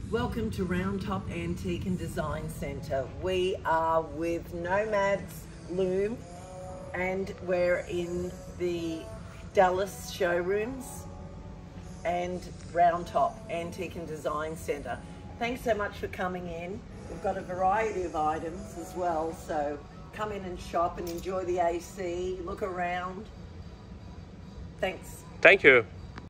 Welcome to Round Top Antique and Design Centre. We are with Nomad's Loom and we're in the Dallas showrooms and Round Top Antique and Design Centre. Thanks so much for coming in. We've got a variety of items as well, so come in and shop and enjoy the AC, look around. Thanks. Thank you.